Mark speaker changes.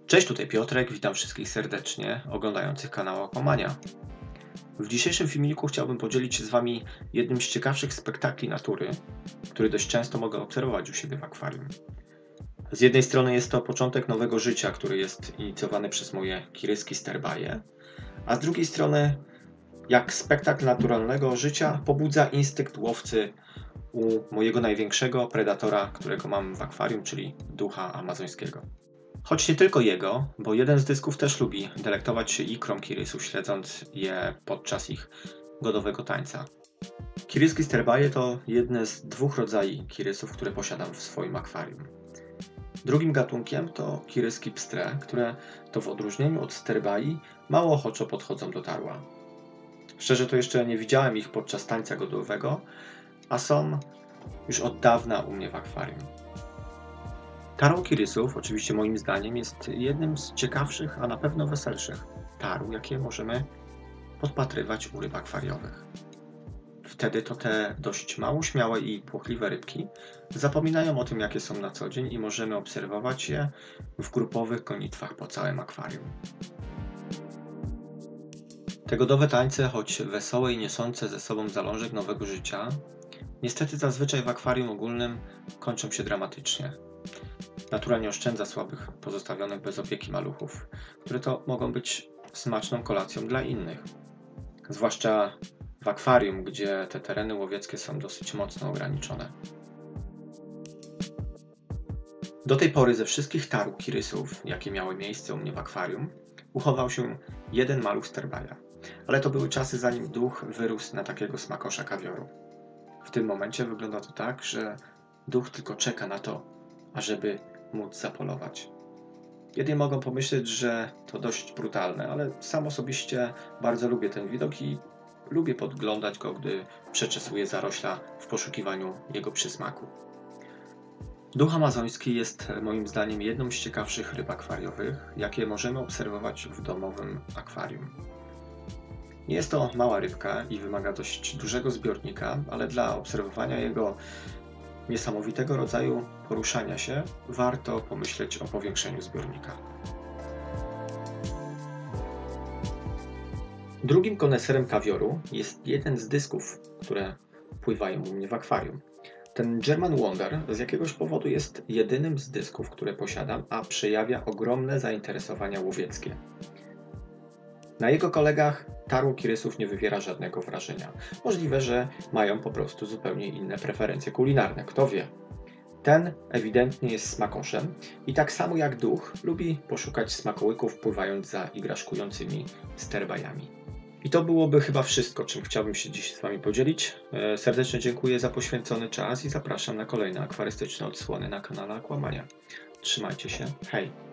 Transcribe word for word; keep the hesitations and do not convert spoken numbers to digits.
Speaker 1: Cześć, tutaj Piotrek, witam wszystkich serdecznie oglądających kanał Aquamania. W dzisiejszym filmiku chciałbym podzielić się z Wami jednym z ciekawszych spektakli natury, który dość często mogę obserwować u siebie w akwarium. Z jednej strony jest to początek nowego życia, który jest inicjowany przez moje kiryski sterbaje, a z drugiej strony jak spektakl naturalnego życia pobudza instynkt łowcy u mojego największego predatora, którego mam w akwarium, czyli ducha amazońskiego. Choć nie tylko jego, bo jeden z dysków też lubi delektować się ikrą kirysów, śledząc je podczas ich godowego tańca. Kiryski sterbaje to jedne z dwóch rodzajów kirysów, które posiadam w swoim akwarium. Drugim gatunkiem to kiryski pstre, które to w odróżnieniu od sterbai mało ochoczo podchodzą do tarła. Szczerze to jeszcze nie widziałem ich podczas tańca godowego, a są już od dawna u mnie w akwarium. Tarł kirysów, oczywiście moim zdaniem, jest jednym z ciekawszych, a na pewno weselszych tarł, jakie możemy podpatrywać u ryb akwariowych. Wtedy to te dość mało śmiałe i płochliwe rybki zapominają o tym, jakie są na co dzień i możemy obserwować je w grupowych gonitwach po całym akwarium. Te godowe tańce, choć wesołe i niosące ze sobą zalążek nowego życia, niestety zazwyczaj w akwarium ogólnym kończą się dramatycznie. Natura nie oszczędza słabych, pozostawionych bez opieki maluchów, które to mogą być smaczną kolacją dla innych. Zwłaszcza w akwarium, gdzie te tereny łowieckie są dosyć mocno ograniczone. Do tej pory ze wszystkich tarł kirysów, jakie miały miejsce u mnie w akwarium, uchował się jeden maluch sterbaja. Ale to były czasy, zanim duch wyrósł na takiego smakosza kawioru. W tym momencie wygląda to tak, że duch tylko czeka na to, ażeby móc zapolować. Jedni mogą pomyśleć, że to dość brutalne, ale sam osobiście bardzo lubię ten widok i lubię podglądać go, gdy przeczesuję zarośla w poszukiwaniu jego przysmaku. Duch amazoński jest moim zdaniem jedną z ciekawszych ryb akwariowych, jakie możemy obserwować w domowym akwarium. Nie jest to mała rybka i wymaga dość dużego zbiornika, ale dla obserwowania jego niesamowitego rodzaju poruszania się warto pomyśleć o powiększeniu zbiornika. Drugim koneserem kawioru jest jeden z dysków, które pływają u mnie w akwarium. Ten German Wonder z jakiegoś powodu jest jedynym z dysków, które posiadam, a przejawia ogromne zainteresowania łowieckie. Na jego kolegach tarł kirysów nie wywiera żadnego wrażenia. Możliwe, że mają po prostu zupełnie inne preferencje kulinarne, kto wie. Ten ewidentnie jest smakoszem i tak samo jak duch lubi poszukać smakołyków, pływając za igraszkującymi sterbajami. I to byłoby chyba wszystko, czym chciałbym się dziś z Wami podzielić. Serdecznie dziękuję za poświęcony czas i zapraszam na kolejne akwarystyczne odsłony na kanale Aquamania. Trzymajcie się, hej!